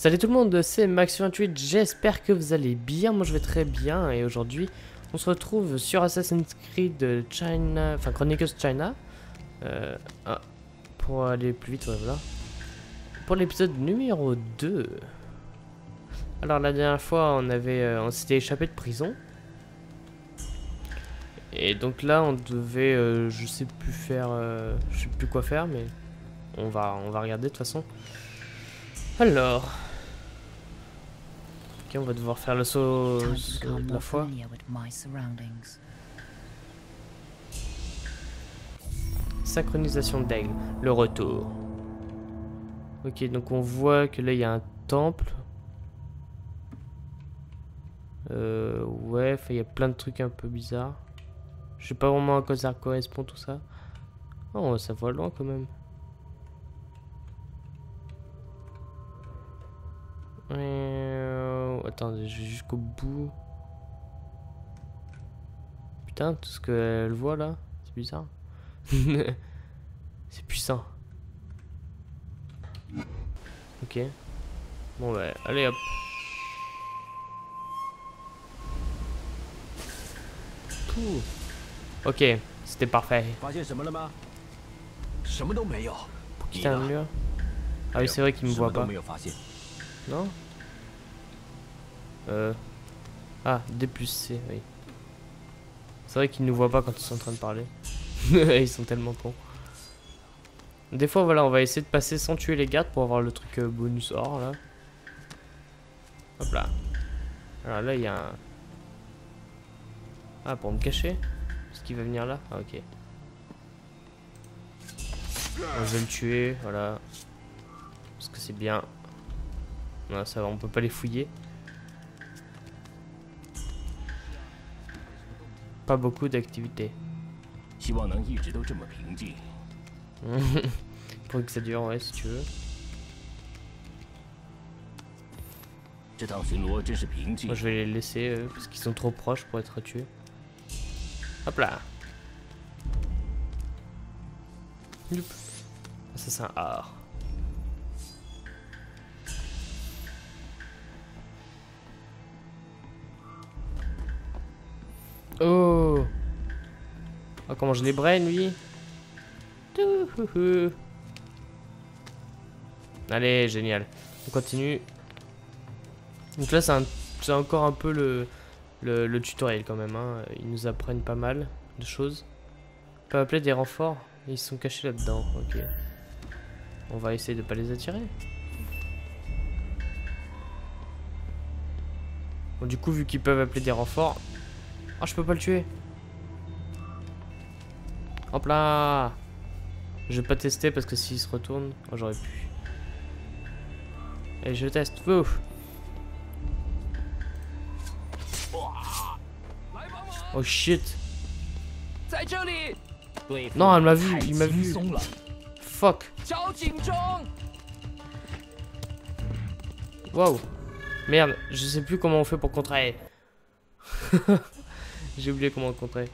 Salut tout le monde, c'est Max28, j'espère que vous allez bien, moi je vais très bien et aujourd'hui on se retrouve sur Assassin's Creed China, enfin Chronicles China, pour aller plus vite, ouais, voilà, pour l'épisode numéro 2. Alors la dernière fois on s'était échappé de prison et donc là on devait, je sais plus quoi faire, mais on va regarder de toute façon. Alors... on va devoir faire le saut de la foi. Synchronisation d'aigle, le retour. Ok, donc on voit que là il y a un temple. Ouais, il y a plein de trucs un peu bizarres. Je sais pas vraiment à quoi ça correspond tout ça. Oh, ça va loin quand même. Attendez, je vais jusqu'au bout. Putain, tout ce qu'elle voit là, c'est bizarre. C'est puissant. Ok. Bon bah, allez hop. Pouh. Ok, c'était parfait. Pour quitter un mur. Ah oui, c'est vrai qu'il me voit pas. Non? Ah, D plus C, oui. C'est vrai qu'ils nous voient pas quand ils sont en train de parler. Ils sont tellement cons. Des fois, voilà, on va essayer de passer sans tuer les gardes pour avoir le truc bonus or, là. Hop là. Alors là, il y a un... Ah, pour me cacher? Est-ce qu'il va venir là? Ah, ok. Je vais le tuer, voilà. Parce que c'est bien. Non, ça va, on peut pas les fouiller. Pas beaucoup d'activité. Pour que ça dure, ouais, si tu veux. Moi, je vais les laisser parce qu'ils sont trop proches pour être tués. Hop là. Ça, c'est un art. Oh. Oh, comment je les brain, lui. Allez, génial. On continue. Donc là, c'est encore un peu le tutoriel quand même. Hein. Ils nous apprennent pas mal de choses. On peut appeler des renforts. Ils sont cachés là-dedans. Ok. On va essayer de pas les attirer. Bon, du coup, vu qu'ils peuvent appeler des renforts... Oh, je peux pas le tuer. Hop là. Je vais pas tester parce que s'il se retourne... Oh, j'aurais pu. Et je teste. Ouf. Oh shit. Non, elle m'a vu, il m'a vu. Fuck. Wow. Merde, je sais plus comment on fait pour contrer. J'ai oublié comment on contrait.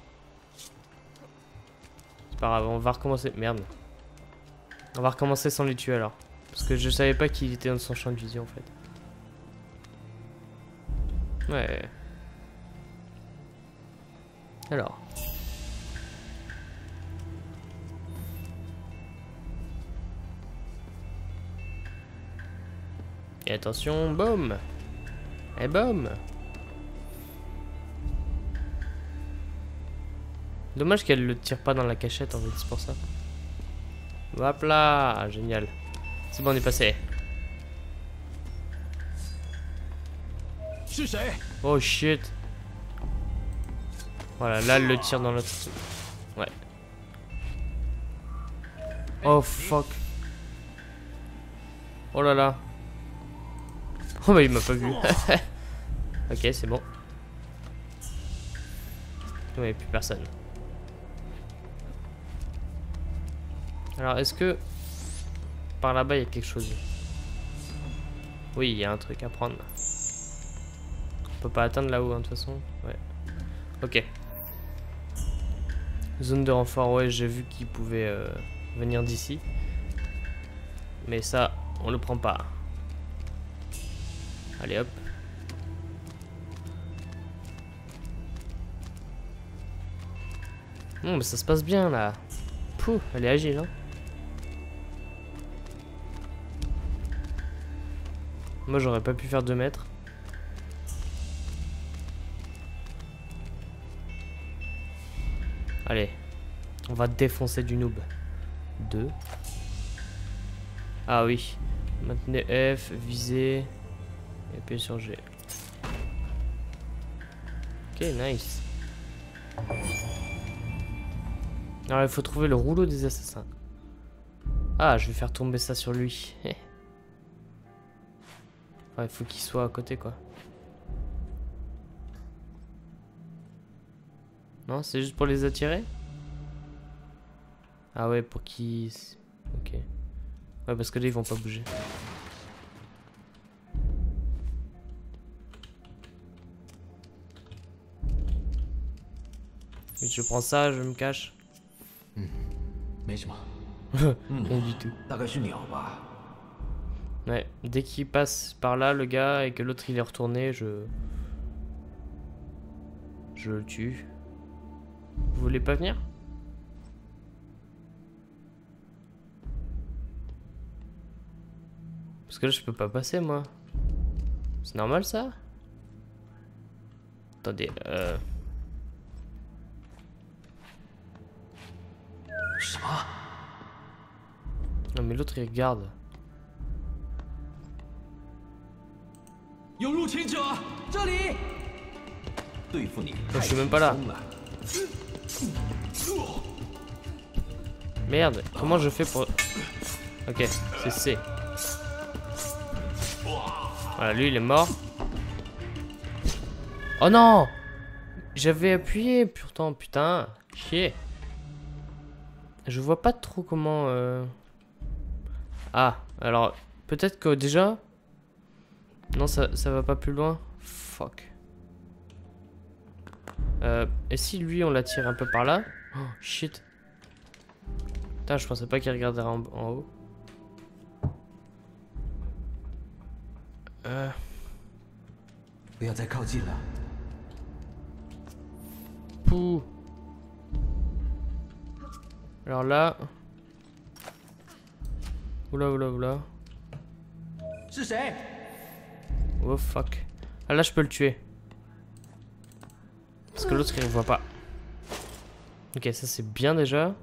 C'est pas grave, on va recommencer. Merde. On va recommencer sans les tuer alors. Parce que je savais pas qu'il était dans son champ de vision en fait. Ouais. Alors. Et attention, boum. Et boum. Dommage qu'elle le tire pas dans la cachette en fait, c'est pour ça. Hop là, génial. C'est bon, on est passé. Oh shit. Voilà, là elle le tire dans l'autre. Ouais. Oh fuck. Oh là là. Oh bah il m'a pas vu. Ok, c'est bon. Ouais, plus personne. Alors est-ce que par là-bas il y a quelque chose? Oui, il y a un truc à prendre. On peut pas atteindre là-haut hein, de toute façon. Ouais. Ok. Zone de renfort, ouais, j'ai vu qu'il pouvait venir d'ici. Mais ça, on le prend pas. Allez hop. Non mais ça se passe bien là. Pouh, elle est agile hein. Moi j'aurais pas pu faire 2 mètres. Allez. On va défoncer du noob. 2. Ah oui. Maintenez F, visez. Et appuyez sur G. Ok, nice. Alors il faut trouver le rouleau des assassins. Ah, je vais faire tomber ça sur lui. Enfin, il faut qu'il soit à côté quoi. Non, c'est juste pour les attirer? Ah ouais, pour qu'ils... Ok. Ouais, parce que là, ils vont pas bouger. Oui, je prends ça, je me cache. Rien du tout. Ouais, dès qu'il passe par là, le gars, et que l'autre il est retourné, je le tue. Vous voulez pas venir? Parce que là, je peux pas passer, moi. C'est normal, ça? Attendez, Non, mais l'autre, il regarde. Oh, je suis même pas là. Merde, comment je fais pour... Ok, c'est C. Voilà, lui il est mort. Oh non! J'avais appuyé pourtant, putain. Chier. Je vois pas trop comment... Ah, alors, peut-être que déjà... Non, ça va pas plus loin. Fuck. Et si lui, on l'attire un peu par là? Oh, shit. Putain, je pensais pas qu'il regarderait en haut. Pouh. Alors là... Oula, oula, oula. Oh fuck. Ah là, je peux le tuer. Parce que l'autre, il ne voit pas. Ok, ça c'est bien déjà.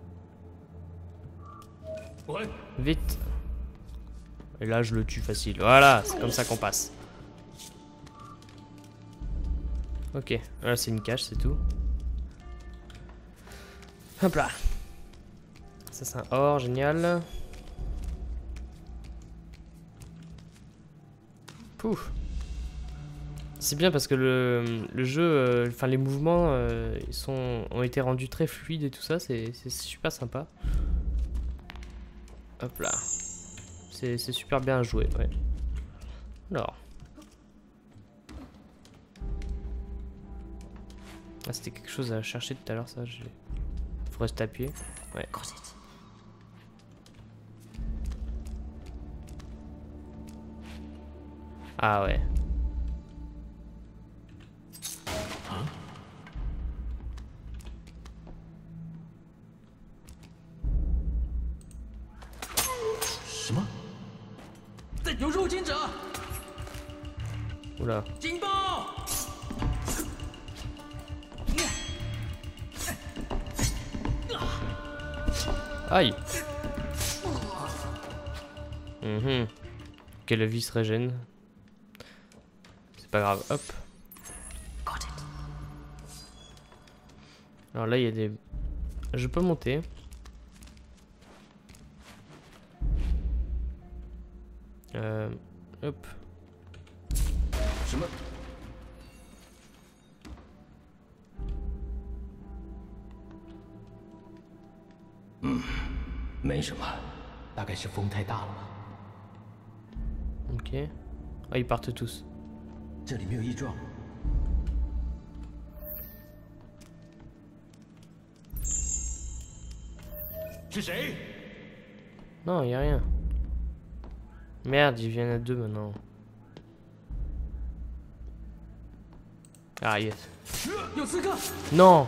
Vite. Et là, je le tue facile. Voilà, c'est comme ça qu'on passe. Ok, là c'est une cache, c'est tout. Hop là. Ça c'est un or, génial. Pouf. C'est bien parce que le jeu, enfin les mouvements, ont été rendus très fluides et tout ça, c'est super sympa. Hop là. C'est super bien joué, ouais. Alors. Ah, c'était quelque chose à chercher tout à l'heure, ça. Faut rester appuyé. Ouais. Ah ouais. Oula. Aïe. Ok, la vie se régène. C'est pas grave, hop. Alors là, il y a des... Je peux monter. Hop. Ok. Ah, ils partent tous. Non, il y a rien. Merde, ils viennent à deux maintenant. Ah yes. Non.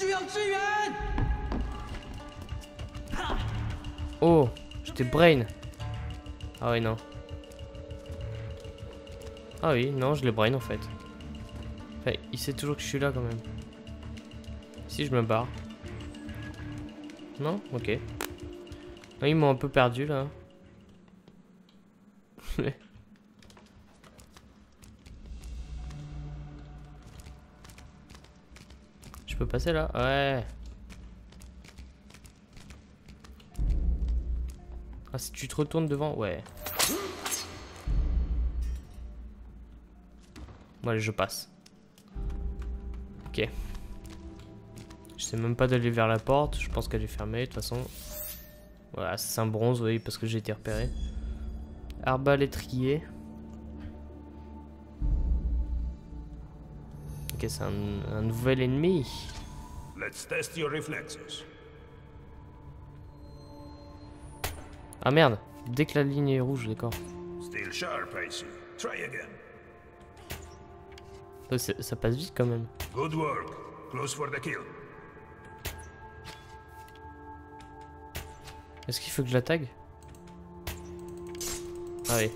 Oh, j'étais brain. Ah oui, non. Ah oui, non, je l'ai brain en fait. Enfin, il sait toujours que je suis là quand même. Si je me barre. Non? Ok. Ah, ils m'ont un peu perdu là. Je peux passer là? Ouais. Ah, si tu te retournes devant, ouais. Bon, allez, je passe. Ok. Je sais même pas d'aller vers la porte. Je pense qu'elle est fermée de toute façon. Voilà, c'est un bronze, oui, parce que j'ai été repéré. Arbalétrier. Ok, c'est un nouvel ennemi. Let's test your reflexes. Ah merde, dès que la ligne est rouge, d'accord. Still sharp, I see. Try again. Ça passe vite quand même. Good work. Close for the kill. Est-ce qu'il faut que je la tag? Ah oui.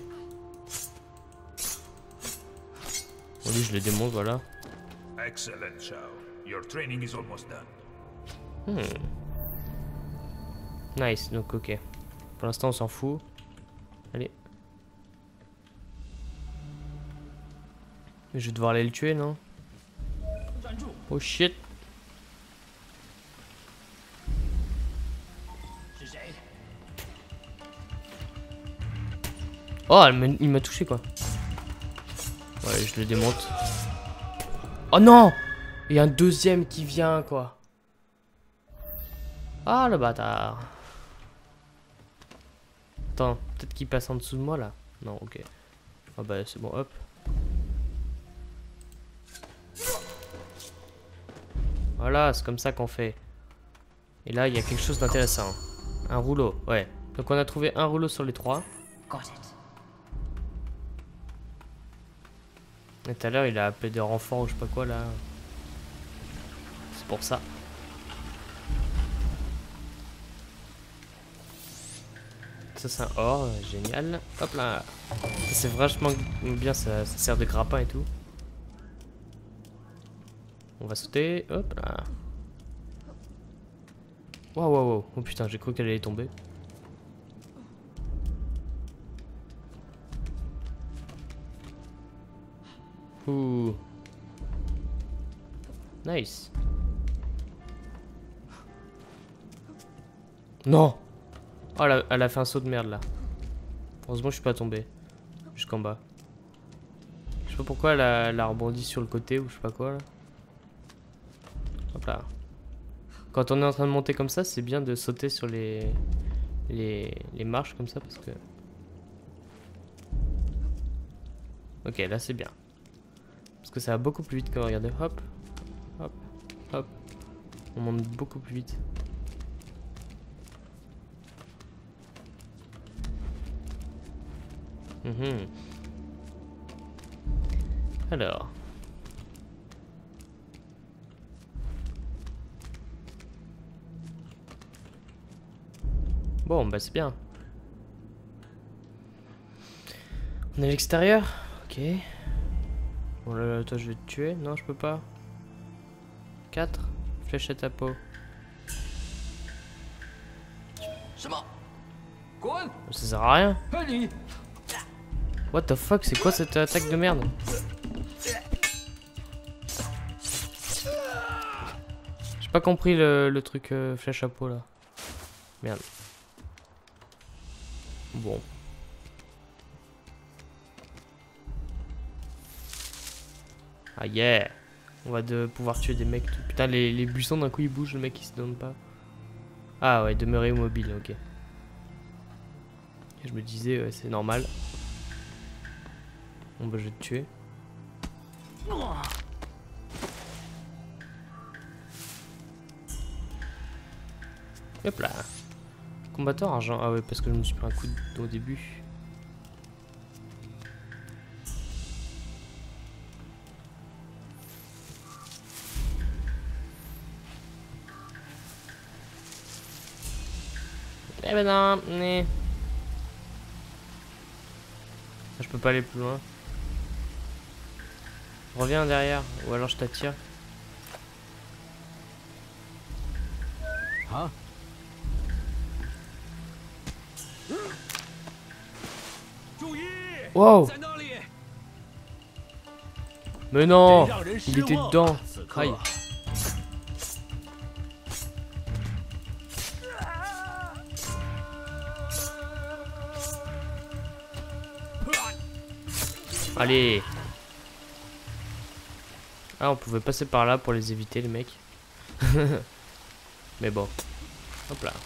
Bon, lui, je le démonte, voilà. Excellent, Shao. Your training is almost done. Nice, donc ok. Pour l'instant, on s'en fout. Allez. Je vais devoir aller le tuer, non? Oh shit. Oh, il m'a touché quoi. Ouais, je le démonte. Oh non! Il y a un deuxième qui vient quoi. Ah le bâtard. Attends, peut-être qu'il passe en dessous de moi là. Non, ok. Ah bah c'est bon, hop. Voilà, c'est comme ça qu'on fait. Et là, il y a quelque chose d'intéressant. Un rouleau, ouais. Donc on a trouvé un rouleau sur les 3. Et tout à l'heure, il a appelé des renforts ou je sais pas quoi là. C'est pour ça. Ça c'est un or, génial. Hop là. C'est vachement bien, ça sert de grappin et tout. On va sauter, hop là. Waouh, waouh, waouh. Oh putain, j'ai cru qu'elle allait tomber. Ouh. Nice. Non. Oh, elle a fait un saut de merde là. Heureusement, je suis pas tombé. Jusqu'en bas. Je sais pas pourquoi elle a rebondi sur le côté ou je sais pas quoi là. Hop là. Quand on est en train de monter comme ça, c'est bien de sauter sur les marches comme ça parce que... Ok, là c'est bien. Parce que ça va beaucoup plus vite que regardez. Hop, hop, hop. On monte beaucoup plus vite. Alors. Bon, bah c'est bien. On est à l'extérieur. Ok. Bon là, toi je vais te tuer. Non, je peux pas. 4. Fléchette à peau. Ça sert à rien. What the fuck, c'est quoi cette attaque de merde? J'ai pas compris le truc flèche à peau là. Merde. Bon. Ah yeah. On va pouvoir tuer des mecs. Putain, les buissons d'un coup ils bougent, le mec il se donne pas. Ah ouais, demeurer immobile, ok. Et je me disais, ouais, c'est normal. Bon bah je vais te tuer. Hop là. Combattant argent. Ah ouais, parce que je me suis pris un coup au début. Eh ben non, mais... Je peux pas aller plus loin. Reviens derrière, ou alors je t'attire. Ah. Wow! Mais non! Il était dedans! Aïe! Allez! Ah, on pouvait passer par là pour les éviter, les mecs. Mais bon. Hop là.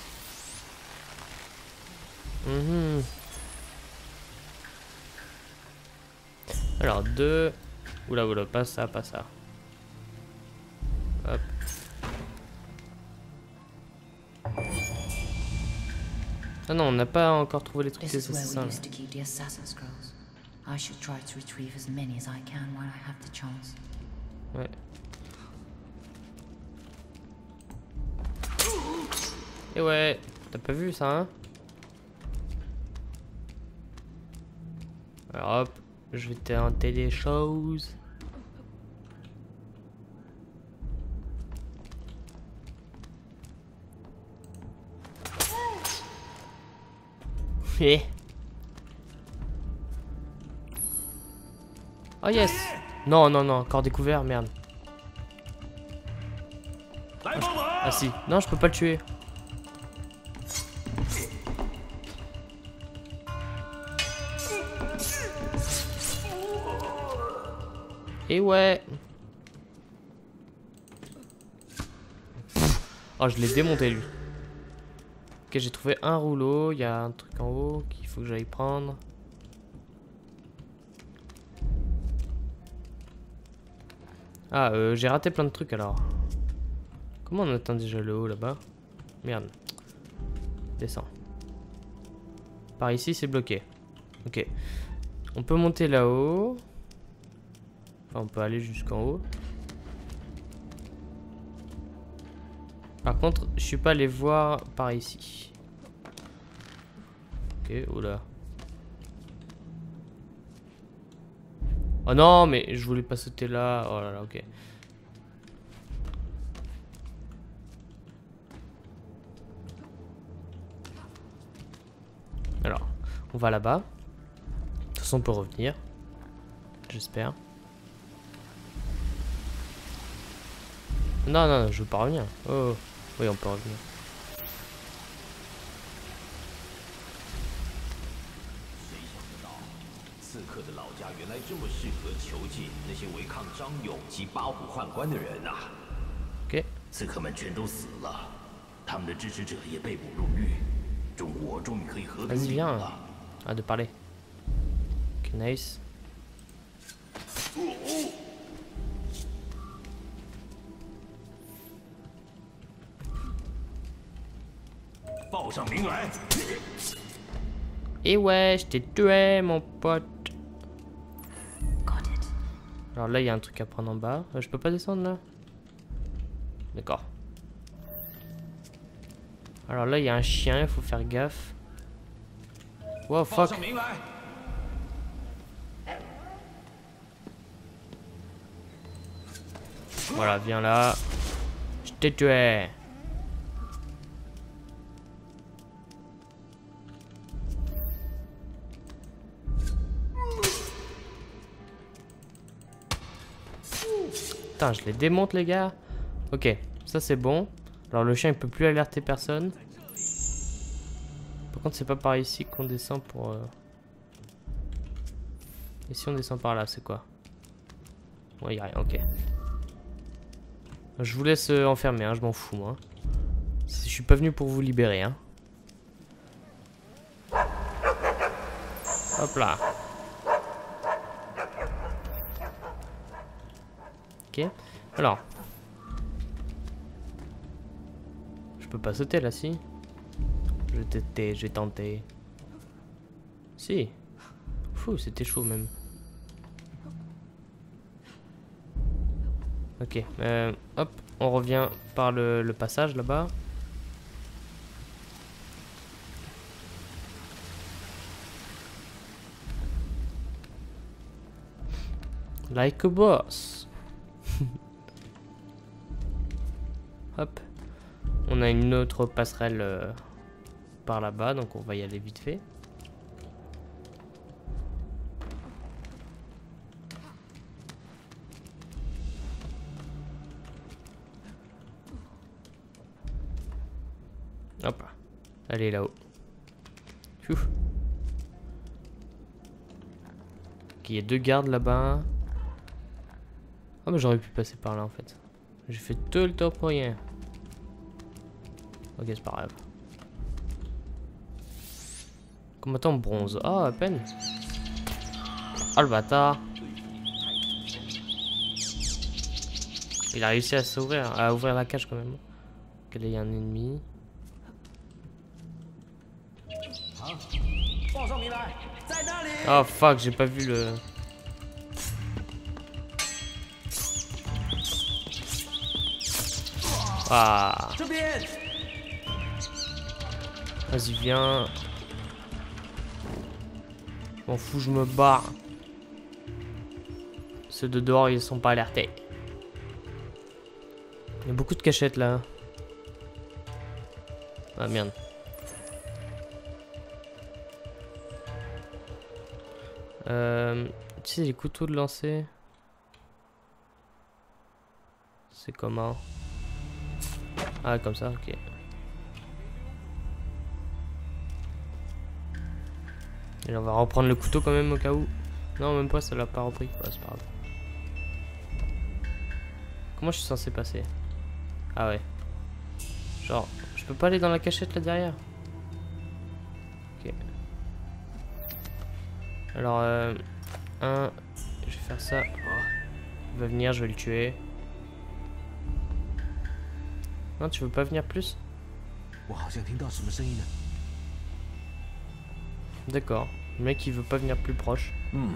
Alors, 2. Oula, oula, pas ça, pas ça. Hop. Ah non, on n'a pas encore trouvé les trucs des assassins. Ouais. Et ouais, t'as pas vu ça, hein? Alors hop, je vais tenter des choses. Oh yes! Non, non, non, encore découvert, merde. Ah si, non, je peux pas le tuer. Et ouais. Oh, je l'ai démonté lui. Ok, j'ai trouvé un rouleau. Il y a un truc en haut qu'il faut que j'aille prendre. Ah, j'ai raté plein de trucs alors. Comment on atteint déjà le haut là-bas? Merde. Descends. Par ici, c'est bloqué. Ok. On peut monter là-haut. Enfin, on peut aller jusqu'en haut. Par contre, je suis pas allé voir par ici. Ok, oula. Oh non, mais je voulais pas sauter là. Oh là là, ok. Alors, on va là-bas. De toute façon, on peut revenir. J'espère. Non, non, je veux pas revenir. Oh, oui, on peut revenir. Ok. Vas-y, viens. Ah, de parler. Ok, nice. Et ouais, je t'ai tué, mon pote. Alors là, il y a un truc à prendre en bas. Je peux pas descendre là? D'accord. Alors là, il y a un chien, il faut faire gaffe. Wow, fuck. Voilà, viens là. Je t'ai tué. Putain, je les démonte, les gars. Ok, ça c'est bon. Alors le chien il peut plus alerter personne. Par contre, c'est pas par ici qu'on descend pour. Et si on descend par là, c'est quoi? Ouais, y a rien, ok. Je vous laisse enfermer, hein, je m'en fous, moi. Je suis pas venu pour vous libérer, hein. Hop là. Ok. Alors. Je peux pas sauter là, si? Je vais tester, je vais tenter. Si. Fou, c'était chaud même. Ok. Hop, on revient par le passage là-bas. Like a boss. Hop. On a une autre passerelle par là-bas, donc on va y aller vite fait. Hop. Elle est là-haut. Ok, il y a 2 gardes là-bas. Ah mais j'aurais pu passer par là en fait. J'ai fait tout le tour pour rien. Ok, c'est pas grave. Combattant bronze. Ah, à peine. Ah le bâtard. Il a réussi à s'ouvrir, à ouvrir la cage quand même. Ok, là il y a un ennemi. Oh fuck, j'ai pas vu le... Ah. Vas-y, viens. Je m'en fous, je me barre. Ceux de dehors, ils sont pas alertés. Il y a beaucoup de cachettes là. Ah merde. Tu sais, les couteaux de lancer. C'est comment? Ah, comme ça, ok. Et on va reprendre le couteau quand même au cas où. Non, même pas, ça l'a pas repris. Ouais, c'est pas grave. Comment je suis censé passer? Ah ouais. Genre, je peux pas aller dans la cachette là derrière? Ok. Alors, je vais faire ça. Il va venir, je vais le tuer. Non, tu veux pas venir plus? D'accord. Le mec il veut pas venir plus proche.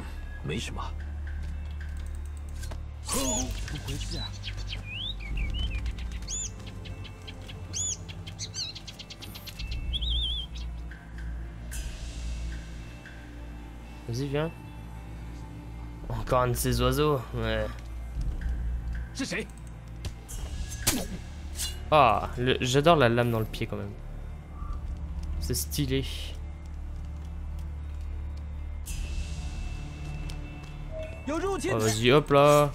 Vas-y, viens. Encore un de ces oiseaux. Ouais. Ah, j'adore la lame dans le pied quand même. C'est stylé. Oh, vas-y, hop là.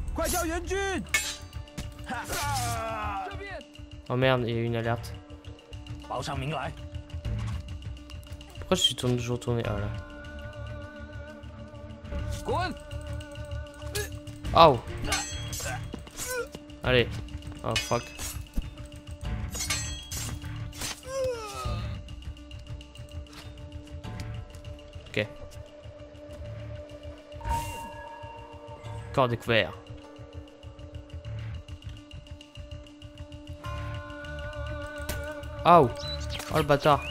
Oh merde, il y a une alerte. Pourquoi je suis toujours tourné? Ah là. Oh. Allez. Oh fuck. Ok. Corps découvert. Oh. Oh le bâtard.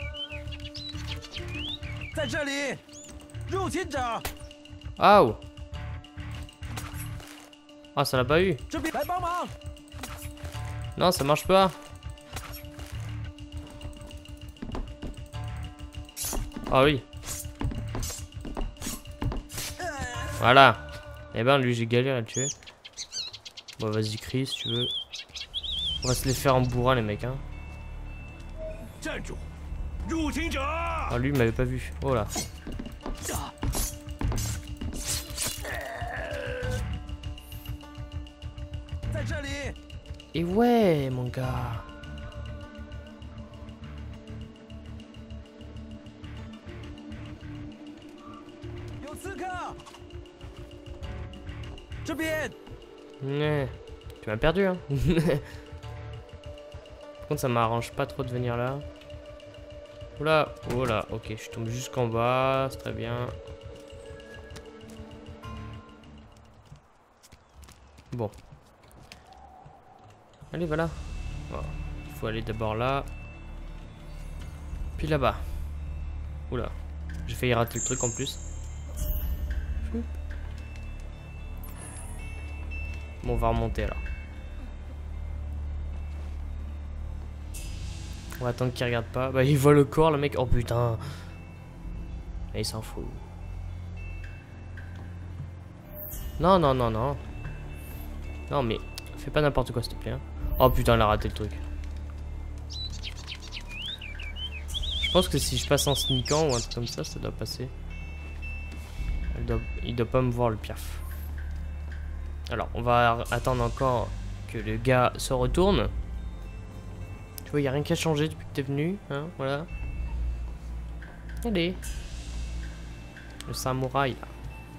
Oh. Ah, ça l'a pas eu. Non, ça marche pas. Ah oui. Voilà. Eh ben, lui, j'ai galéré à le tuer. Bon, vas-y, Chris, si tu veux. On va se les faire en bourrin, les mecs, hein. Ah, lui, il m'avait pas vu. Oh là. Et ouais, mon gars. Ouais. Tu m'as perdu, hein. Par contre, ça m'arrange pas trop de venir là. Oula, oh là, ok, je tombe jusqu'en bas, c'est très bien. Bon. Allez, voilà. Oh, il faut aller d'abord là. Puis là-bas. Oula. J'ai failli rater le truc en plus. Bon, on va remonter alors. On va attendre qu'il regarde pas. Bah, il voit le corps, le mec. Oh putain. Et il s'en fout. Non, non, non, non. Non, mais fais pas n'importe quoi, s'il te plaît. Hein. Oh putain, elle a raté le truc. Je pense que si je passe en sneakant ou un truc comme ça doit passer. Il doit pas me voir le piaf. Alors, on va attendre encore que le gars se retourne. Tu vois, il n'y a rien qui a changé depuis que t'es venu. Hein, voilà. Allez. Le samouraï, là.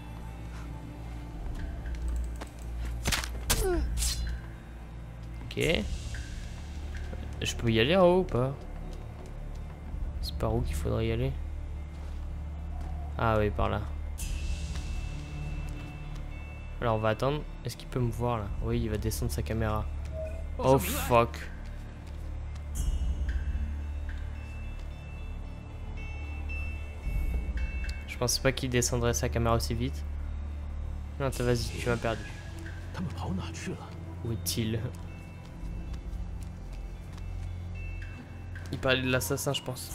Ok. Je peux y aller en haut ou pas? C'est par où qu'il faudrait y aller? Ah oui, par là. Alors on va attendre. Est-ce qu'il peut me voir là? Oui, il va descendre sa caméra. Oh fuck. Je pensais pas qu'il descendrait sa caméra aussi vite. Non, vas-y, tu m'as perdu. Où est-il? Il parlait de l'assassin, je pense.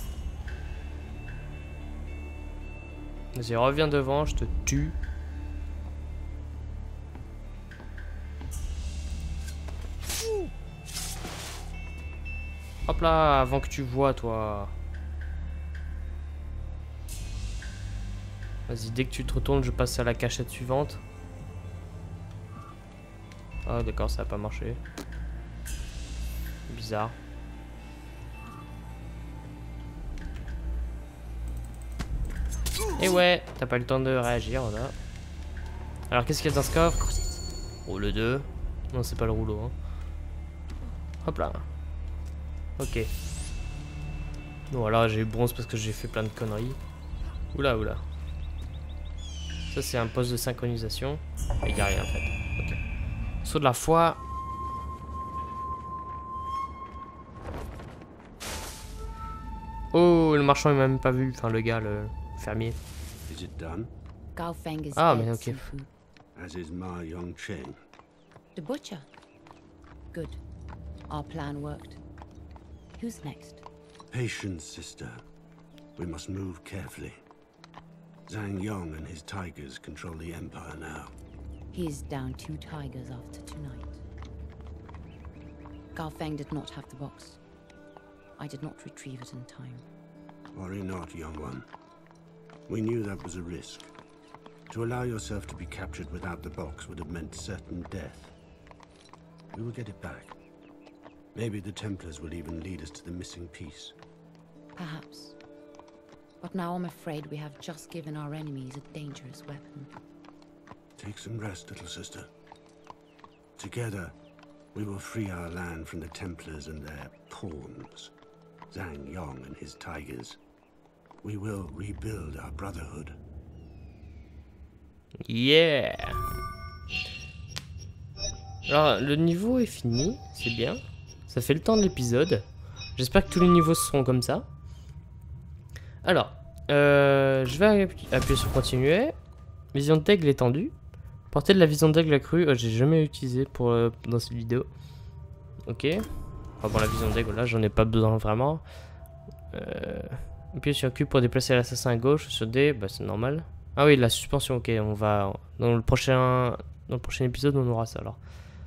Vas-y, reviens devant, je te tue. Hop là, avant que tu vois, toi. Vas-y, dès que tu te retournes, je passe à la cachette suivante. Ah, d'accord, ça a pas marché. Bizarre. Et ouais, t'as pas eu le temps de réagir, voilà. Alors, qu'est-ce qu'il y a dans ce coffre? Oh, le 2. Non, c'est pas le rouleau. Hein. Hop là. Ok. Bon, voilà, j'ai eu bronze parce que j'ai fait plein de conneries. Oula, oula. Ça, c'est un poste de synchronisation. Et il n'y a rien en fait. Ok. Saut de la foi. Oh, le marchand il m'a même pas vu. Enfin, le gars, le fermier. Ah, mais ok. As is Ma Yongcheng. The butcher. Good. Our plan worked. Who's next? Patience, sister. We must move carefully. Zhang Yong and his tigers control the empire now. He is down 2 tigers after tonight. Gao Feng did not have the box. I did not retrieve it in time. Worry not, young one. We knew that was a risk. To allow yourself to be captured without the box would have meant certain death. We will get it back. Maybe the Templars will even lead us to the missing piece. Perhaps. But now I'm afraid we have just given our enemies a dangerous weapon. Take some rest, little sister. Together, we will free our land from the Templars and their pawns. Zhang Yong and his tigers. We will rebuild our brotherhood. Yeah. Alors, le niveau est fini, c'est bien. Ça fait le temps de l'épisode. J'espère que tous les niveaux seront comme ça. Alors, je vais appuyer sur continuer. Vision d'aigle étendue. Portée de la vision d'aigle accrue. J'ai jamais utilisé pour dans cette vidéo. Ok. Enfin bon, la vision d'aigle, là, j'en ai pas besoin vraiment. Appuyer sur Q pour déplacer l'assassin à gauche. Sur D, bah c'est normal. Ah oui, la suspension, ok. On va dans le prochain épisode, on aura ça alors.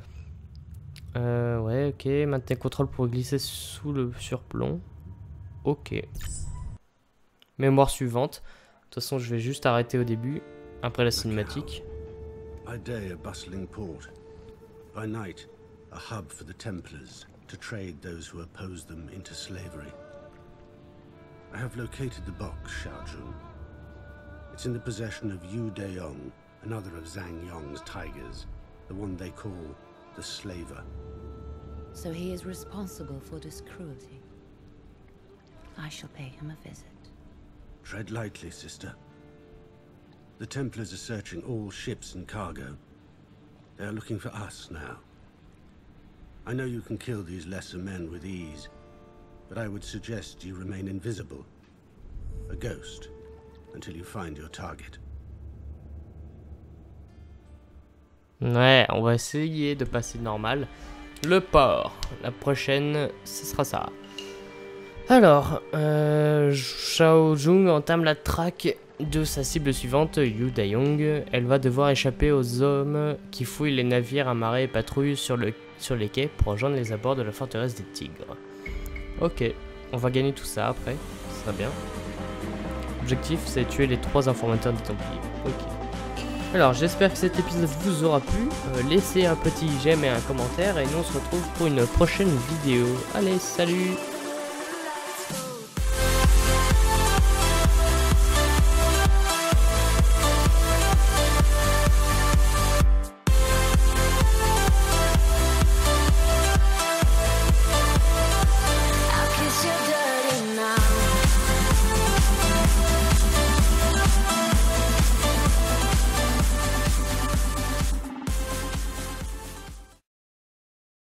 Ouais, ok. Maintenez contrôle pour glisser sous le surplomb. Ok. Mémoire suivante. De toute façon, je vais juste arrêter au début, après la cinématique. By day, a bustling port. By night, a hub for the Templars to trade those who oppose them into slavery. I have located the box, Xiaojun. It's in the possession of Yu Deyong, another of Zhang Yong's tigers, the one they call the Slaver. So he is responsible for this cruelty. I shall pay him a visit. Tread lightly, sister. The Templars are searching all ships and cargo. They are looking for us now. I know you can kill these lesser men with ease, but I would suggest you remain invisible. A ghost, until you find your target. Ouais, on va essayer de passer normal. Le port. La prochaine, ce sera ça. Alors, Xiaojun entame la traque de sa cible suivante, Yu Da-young. Elle va devoir échapper aux hommes qui fouillent les navires amarrés et patrouillent sur les quais pour rejoindre les abords de la forteresse des Tigres. Ok, on va gagner tout ça après, ce sera bien. L'objectif, c'est tuer les 3 informateurs des Templiers. Ok. Alors, j'espère que cet épisode vous aura plu. Laissez un petit j'aime et un commentaire et nous on se retrouve pour une prochaine vidéo. Allez, salut!